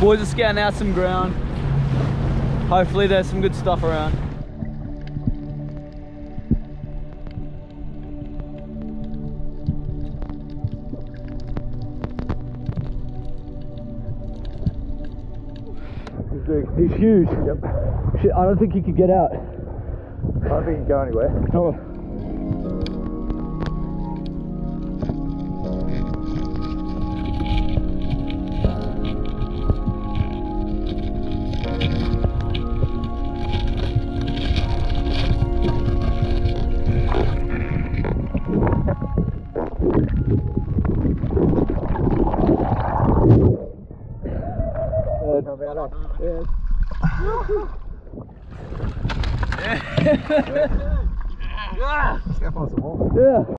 Boys are scouting out some ground. Hopefully there's some good stuff around. He's big. He's huge. Yep. Shit, I don't think he could get out. I don't think he can go anywhere. Oh. Let's go find some more. Yeah.